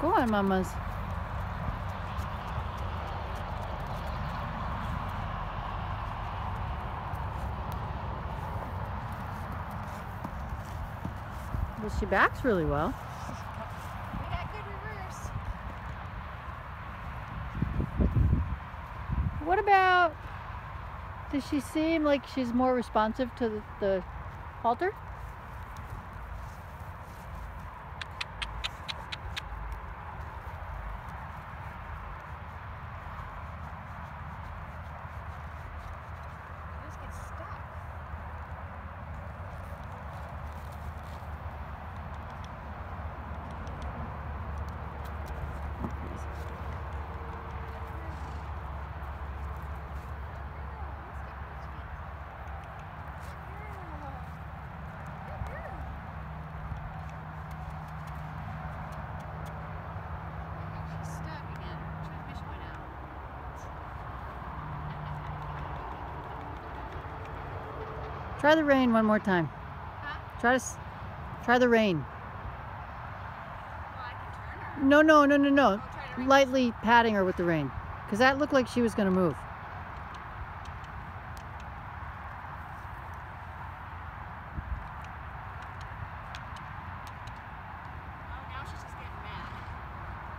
Go on, mamas. Well, she backs really well. We got good reverse. What about, does she seem like she's more responsive to the halter? Those get stuck. Try the rein one more time. Huh? Try the rein. Well, I can turn her. No. Oh, try to rein. Lightly patting her with the rein, because that looked like she was going to move.